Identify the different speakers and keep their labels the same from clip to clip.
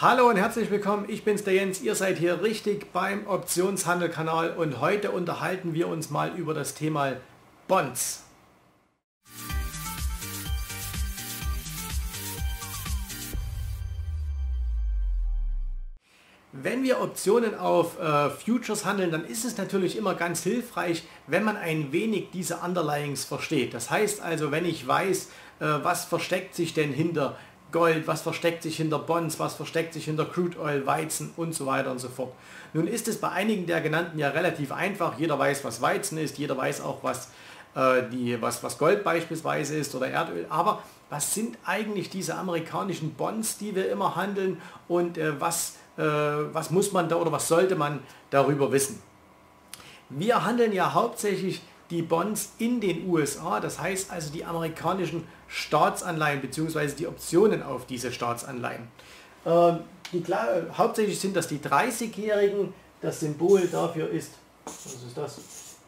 Speaker 1: Hallo und herzlich willkommen, ich bin's der Jens, ihr seid hier richtig beim Optionshandel-Kanal und heute unterhalten wir uns mal über das Thema Bonds. Wenn wir Optionen auf Futures handeln, dann ist es natürlich immer ganz hilfreich, wenn man ein wenig diese Underlyings versteht. Das heißt also, wenn ich weiß, was versteckt sich denn hinter Gold, was versteckt sich hinter Bonds, was versteckt sich hinter Crude Oil, Weizen und so weiter und so fort. Nun ist es bei einigen der genannten ja relativ einfach. Jeder weiß, was Weizen ist, jeder weiß auch, was Gold beispielsweise ist oder Erdöl. Aber was sind eigentlich diese amerikanischen Bonds, die wir immer handeln und was muss man da oder was sollte man darüber wissen? Wir handeln ja hauptsächlich die Bonds in den USA, das heißt also die amerikanischen Staatsanleihen bzw. die Optionen auf diese Staatsanleihen. Hauptsächlich sind das die 30-Jährigen, das Symbol dafür ist, was ist das?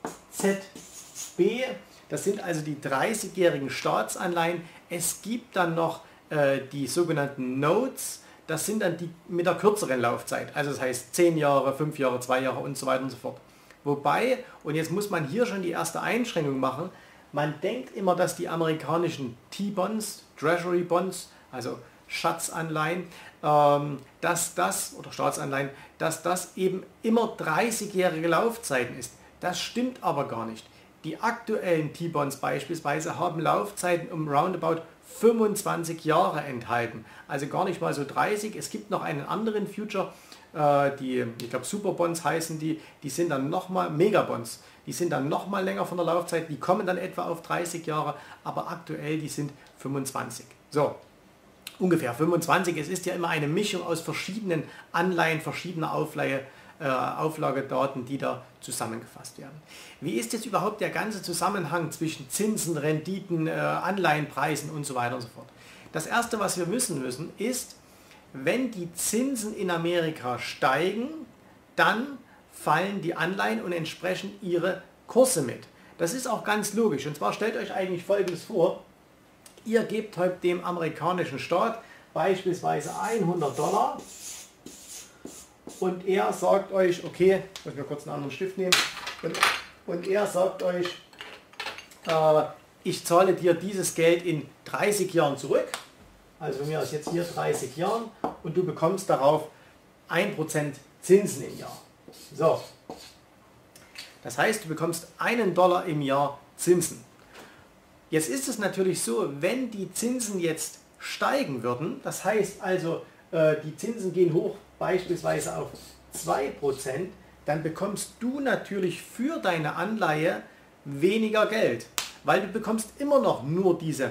Speaker 1: ZB, das sind also die 30-jährigen Staatsanleihen. Es gibt dann noch die sogenannten Notes, das sind dann die mit der kürzeren Laufzeit, also das heißt 10 Jahre, 5 Jahre, 2 Jahre und so weiter und so fort. Wobei, und jetzt muss man hier schon die erste Einschränkung machen, man denkt immer, dass die amerikanischen T-Bonds, Treasury Bonds, also Schatzanleihen, dass das eben immer 30-jährige Laufzeiten ist. Das stimmt aber gar nicht. Die aktuellen T-Bonds beispielsweise haben Laufzeiten um roundabout 25 Jahre enthalten. Also gar nicht mal so 30. Es gibt noch einen anderen Future, ich glaube Superbonds heißen die sind dann nochmal, Megabonds, die sind dann nochmal länger von der Laufzeit, die kommen dann etwa auf 30 Jahre, aber aktuell die sind 25. So, ungefähr 25. Es ist ja immer eine Mischung aus verschiedenen Anleihen, verschiedener Auflagedaten, die da zusammengefasst werden. Wie ist jetzt überhaupt der ganze Zusammenhang zwischen Zinsen, Renditen, Anleihenpreisen und so weiter und so fort? Das erste, was wir wissen müssen, ist, wenn die Zinsen in Amerika steigen, dann fallen die Anleihen und entsprechend ihre Kurse mit. Das ist auch ganz logisch. Und zwar stellt euch eigentlich Folgendes vor. Ihr gebt heute dem amerikanischen Staat beispielsweise $100 und er sagt euch, okay, ich muss mir kurz einen anderen Stift nehmen, und er sagt euch, ich zahle dir dieses Geld in 30 Jahren zurück. Also von mir aus jetzt hier 30 Jahren und du bekommst darauf 1% Zinsen im Jahr. So. Das heißt, du bekommst $1 im Jahr Zinsen. Jetzt ist es natürlich so, wenn die Zinsen jetzt steigen würden, das heißt also, die Zinsen gehen hoch beispielsweise auf 2%, dann bekommst du natürlich für deine Anleihe weniger Geld, weil du bekommst immer noch nur dieses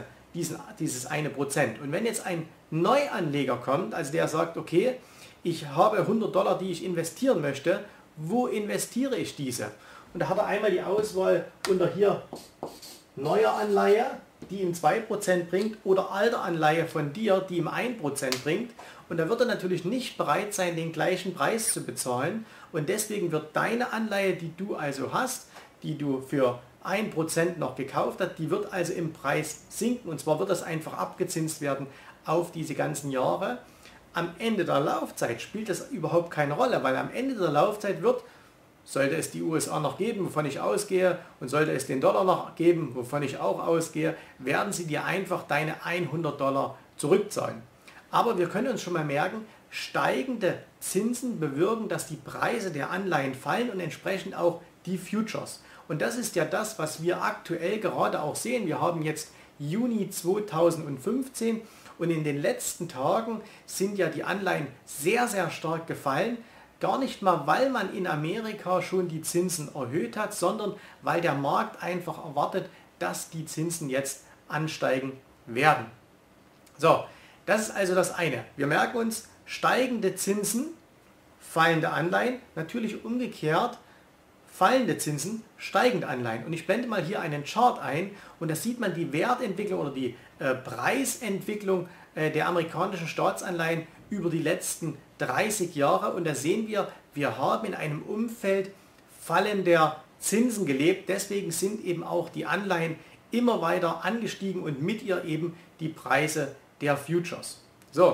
Speaker 1: 1%. Und wenn jetzt ein Neuanleger kommt, also der sagt, okay, ich habe $100, die ich investieren möchte, wo investiere ich diese? Und da hat er einmal die Auswahl unter hier neue Anleihe, die ihm 2% bringt, oder alte Anleihe von dir, die ihm 1% bringt. Und da wird er natürlich nicht bereit sein, den gleichen Preis zu bezahlen. Und deswegen wird deine Anleihe, die du also hast, die du für 1% noch gekauft hat, die wird also im Preis sinken, und zwar wird das einfach abgezinst werden auf diese ganzen Jahre. Am Ende der Laufzeit spielt das überhaupt keine Rolle, weil am Ende der Laufzeit sollte es die USA noch geben, wovon ich ausgehe, und sollte es den Dollar noch geben, wovon ich auch ausgehe, werden sie dir einfach deine $100 zurückzahlen. Aber wir können uns schon mal merken, steigende Zinsen bewirken, dass die Preise der Anleihen fallen und entsprechend auch die Futures. Und das ist ja das, was wir aktuell gerade auch sehen. Wir haben jetzt Juni 2015 und in den letzten Tagen sind ja die Anleihen sehr, sehr stark gefallen. Gar nicht mal, weil man in Amerika schon die Zinsen erhöht hat, sondern weil der Markt einfach erwartet, dass die Zinsen jetzt ansteigen werden. So, das ist also das eine. Wir merken uns, steigende Zinsen, fallende Anleihen, natürlich umgekehrt, fallende Zinsen, steigende Anleihen. Und ich blende mal hier einen Chart ein und da sieht man die Wertentwicklung oder die Preisentwicklung der amerikanischen Staatsanleihen über die letzten 30 Jahre. Und da sehen wir haben in einem Umfeld fallender Zinsen gelebt. Deswegen sind eben auch die Anleihen immer weiter angestiegen und mit ihr eben die Preise der Futures. So,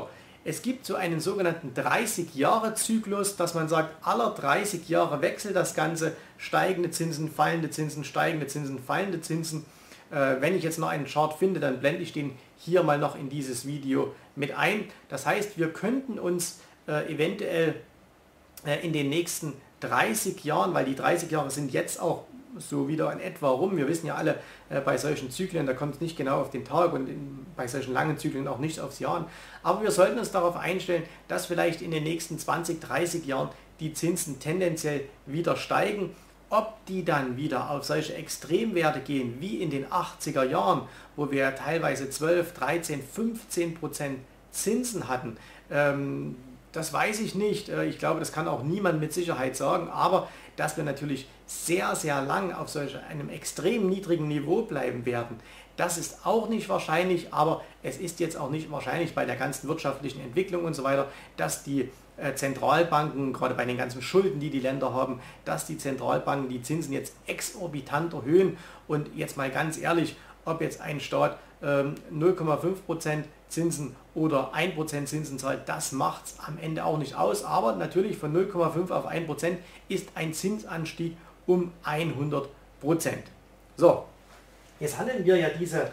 Speaker 1: Es gibt so einen sogenannten 30-Jahre-Zyklus, dass man sagt, aller 30 Jahre wechselt das Ganze, steigende Zinsen, fallende Zinsen, steigende Zinsen, fallende Zinsen. Wenn ich jetzt noch einen Chart finde, dann blende ich den hier mal noch in dieses Video mit ein. Das heißt, wir könnten uns eventuell in den nächsten 30 Jahren, weil die 30 Jahre sind jetzt auch so wieder in etwa rum. Wir wissen ja alle, bei solchen Zyklen, da kommt es nicht genau auf den Tag und bei solchen langen Zyklen auch nicht aufs Jahr an. Aber wir sollten uns darauf einstellen, dass vielleicht in den nächsten 20, 30 Jahren die Zinsen tendenziell wieder steigen. Ob die dann wieder auf solche Extremwerte gehen wie in den 80er Jahren, wo wir teilweise 12, 13, 15% Zinsen hatten, das weiß ich nicht. Ich glaube, das kann auch niemand mit Sicherheit sagen, aber dass wir natürlich sehr, sehr lang auf einem extrem niedrigen Niveau bleiben werden, das ist auch nicht wahrscheinlich, aber es ist jetzt auch nicht wahrscheinlich bei der ganzen wirtschaftlichen Entwicklung und so weiter, dass die Zentralbanken, gerade bei den ganzen Schulden, die die Länder haben, dass die Zentralbanken die Zinsen jetzt exorbitant erhöhen. Und jetzt mal ganz ehrlich, ob jetzt ein Staat 0,5% Zinsen oder 1% Zinsen zahlt, das macht es am Ende auch nicht aus. Aber natürlich von 0,5 auf 1% ist ein Zinsanstieg um 100%. So, jetzt handeln wir ja diese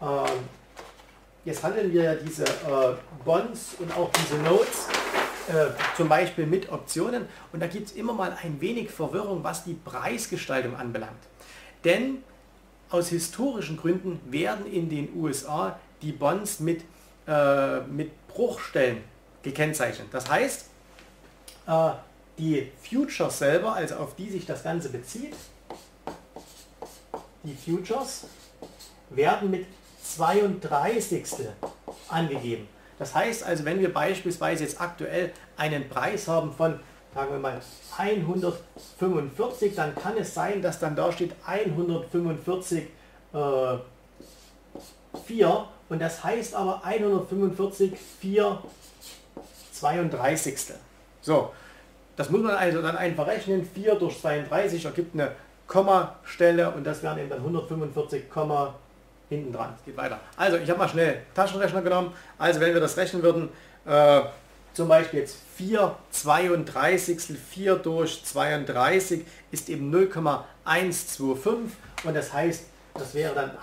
Speaker 1: Bonds und auch diese Notes zum Beispiel mit Optionen, und da gibt es immer mal ein wenig Verwirrung, was die Preisgestaltung anbelangt. Denn aus historischen Gründen werden in den USA die Bonds mit Bruchstellen gekennzeichnet. Das heißt, die Futures selber, also auf die sich das Ganze bezieht, die Futures werden mit 32 angegeben. Das heißt also, wenn wir beispielsweise jetzt aktuell einen Preis haben von, sagen wir mal, 145, dann kann es sein, dass dann da steht 145,4 und das heißt aber 145,432. So, das muss man also dann einfach rechnen. 4 durch 32 ergibt eine Kommastelle und das wären eben dann 145, hinten dran. Es geht weiter. Also ich habe mal schnell Taschenrechner genommen. Also wenn wir das rechnen würden, zum Beispiel jetzt 4,32, 4 durch 32 ist eben 0,125 und das heißt, das wäre dann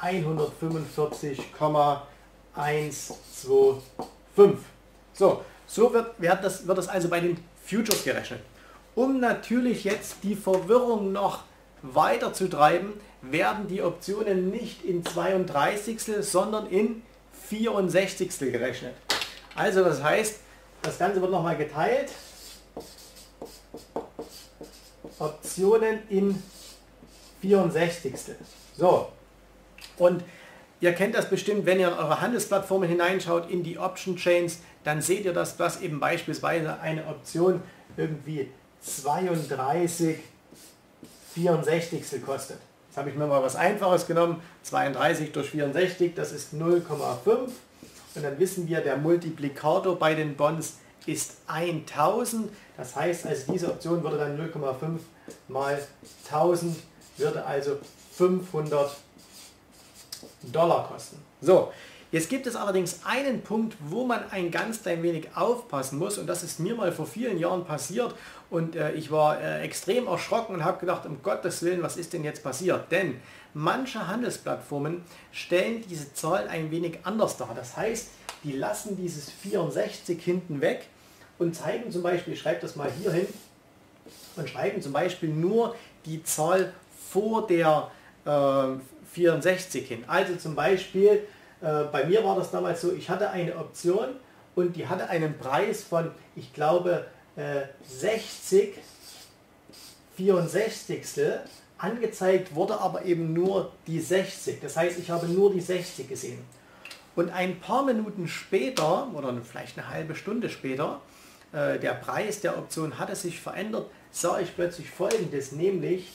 Speaker 1: 145,125. So wird das also bei den Futures gerechnet. Um natürlich jetzt die Verwirrung noch weiter zu treiben, werden die Optionen nicht in 32, sondern in 64 gerechnet. Also das heißt, das Ganze wird nochmal geteilt. Optionen in 64. So, und ihr kennt das bestimmt, wenn ihr in eure Handelsplattformen hineinschaut, in die Option Chains, dann seht ihr, dass das eben beispielsweise eine Option irgendwie 32,64 kostet. Jetzt habe ich mir mal was Einfaches genommen, 32 durch 64, das ist 0,5 und dann wissen wir, der Multiplikator bei den Bonds ist 1000, das heißt, also diese Option würde dann 0,5 mal 1000, würde also $500 kosten. So, jetzt gibt es allerdings einen Punkt, wo man ein ganz klein wenig aufpassen muss und das ist mir mal vor vielen Jahren passiert und ich war extrem erschrocken und habe gedacht, um Gottes Willen, was ist denn jetzt passiert? Denn manche Handelsplattformen stellen diese Zahl ein wenig anders dar. Das heißt, die lassen dieses 64 hinten weg und zeigen zum Beispiel, ich schreibe das mal hier hin, und schreiben zum Beispiel nur die Zahl vor der 64 hin. Also zum Beispiel, bei mir war das damals so, ich hatte eine Option und die hatte einen Preis von, ich glaube, 60,64. Angezeigt wurde aber eben nur die 60. Das heißt, ich habe nur die 60 gesehen. Und ein paar Minuten später, oder vielleicht eine halbe Stunde später, der Preis der Option hatte sich verändert, sah ich plötzlich Folgendes, nämlich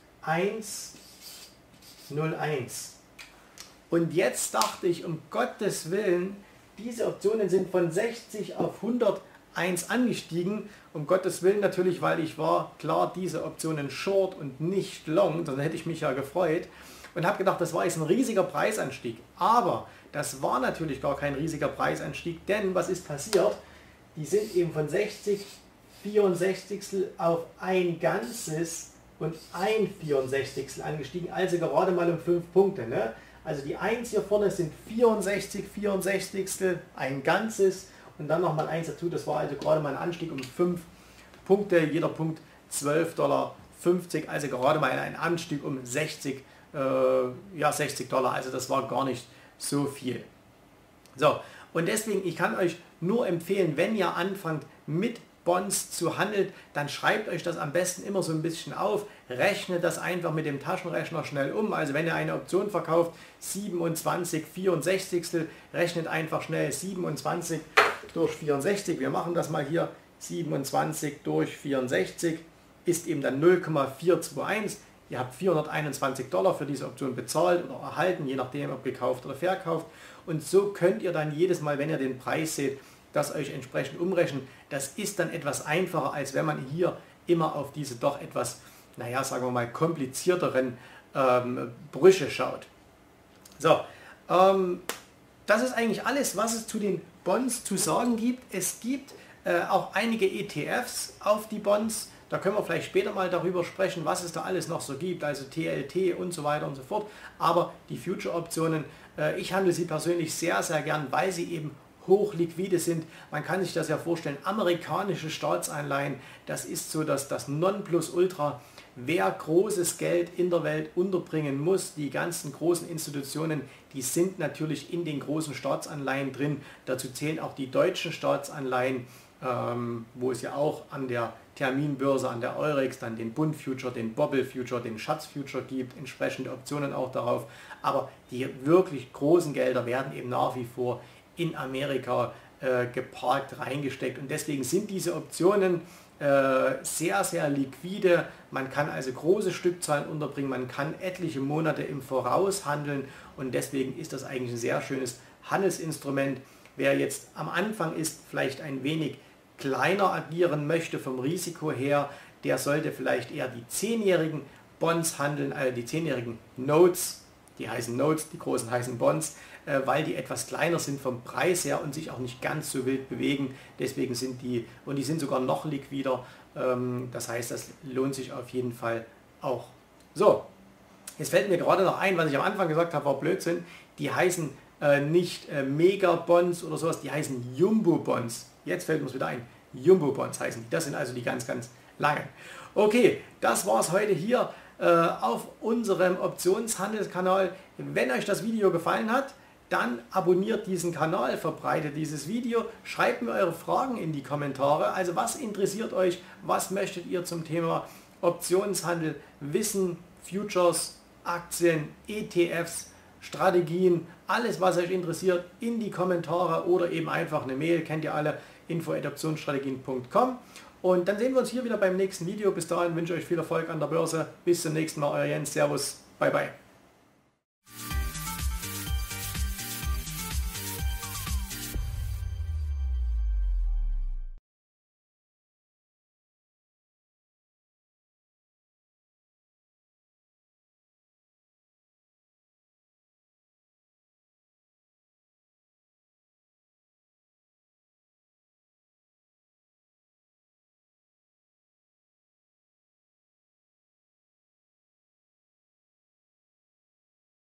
Speaker 1: 1,01. Und jetzt dachte ich, um Gottes Willen, diese Optionen sind von 60 auf 101 angestiegen. Um Gottes Willen natürlich, weil ich war klar diese Optionen Short und nicht Long, dann hätte ich mich ja gefreut. Und habe gedacht, das war jetzt ein riesiger Preisanstieg. Aber das war natürlich gar kein riesiger Preisanstieg, denn was ist passiert? die sind eben von 60 64 auf ein Ganzes und ein 64 angestiegen, also gerade mal um 5 Punkte. Ne? Also die 1 hier vorne sind 64 ein Ganzes und dann nochmal 1 dazu, das war also gerade mal ein Anstieg um 5 Punkte, jeder Punkt $12,50, also gerade mal ein Anstieg um 60 $60, also das war gar nicht so viel. So, und deswegen, ich kann euch nur empfehlen, wenn ihr anfangt mit Bonds zu handeln, dann schreibt euch das am besten immer so ein bisschen auf, rechnet das einfach mit dem Taschenrechner schnell um, also wenn ihr eine Option verkauft, 27 64, rechnet einfach schnell 27 durch 64, wir machen das mal hier, 27 durch 64 ist eben dann 0,421, ihr habt $421 für diese Option bezahlt oder erhalten, je nachdem ob gekauft oder verkauft, und so könnt ihr dann jedes Mal, wenn ihr den Preis seht, das euch entsprechend umrechnen. Das ist dann etwas einfacher, als wenn man hier immer auf diese doch etwas, naja, sagen wir mal, komplizierteren Brüche schaut. So, das ist eigentlich alles, was es zu den Bonds zu sagen gibt. Es gibt auch einige ETFs auf die Bonds. Da können wir vielleicht später mal darüber sprechen, was es da alles noch so gibt, also TLT und so weiter und so fort. Aber die Future-Optionen, ich handle sie persönlich sehr, sehr gern, weil sie eben hochliquide sind. Man kann sich das ja vorstellen, amerikanische Staatsanleihen, das ist so das Nonplusultra. Wer großes Geld in der Welt unterbringen muss, die ganzen großen Institutionen, die sind natürlich in den großen Staatsanleihen drin. Dazu zählen auch die deutschen Staatsanleihen, wo es ja auch an der Terminbörse, an der Eurex, dann den Bund Future, den Bobble Future, den Schatz Future gibt, entsprechende Optionen auch darauf. Aber die wirklich großen Gelder werden eben nach wie vor in Amerika geparkt, reingesteckt, und deswegen sind diese Optionen sehr, sehr liquide. Man kann also große Stückzahlen unterbringen, man kann etliche Monate im Voraus handeln, und deswegen ist das eigentlich ein sehr schönes Handelsinstrument. Wer jetzt am Anfang ist, vielleicht ein wenig kleiner agieren möchte vom Risiko her, der sollte vielleicht eher die 10-jährigen Bonds handeln, also die 10-jährigen Notes, die heißen Notes, die großen heißen Bonds, weil die etwas kleiner sind vom Preis her und sich auch nicht ganz so wild bewegen. Deswegen sind die, und die sind sogar noch liquider, das heißt, das lohnt sich auf jeden Fall auch. So, jetzt fällt mir gerade noch ein, was ich am Anfang gesagt habe, war Blödsinn. Die heißen nicht Mega-Bonds oder sowas, die heißen Jumbo-Bonds. Jetzt fällt mir es wieder ein, Jumbo-Bonds heißen die. Das sind also die ganz, ganz langen. Okay, das war es heute hier auf unserem Optionshandelskanal. Wenn euch das Video gefallen hat, dann abonniert diesen Kanal, verbreitet dieses Video, schreibt mir eure Fragen in die Kommentare. Also was interessiert euch, was möchtet ihr zum Thema Optionshandel wissen, Futures, Aktien, ETFs, Strategien, alles was euch interessiert, in die Kommentare oder eben einfach eine Mail, kennt ihr alle, info@optionsstrategien.com. Und dann sehen wir uns hier wieder beim nächsten Video. Bis dahin wünsche ich euch viel Erfolg an der Börse. Bis zum nächsten Mal, euer Jens. Servus. Bye bye.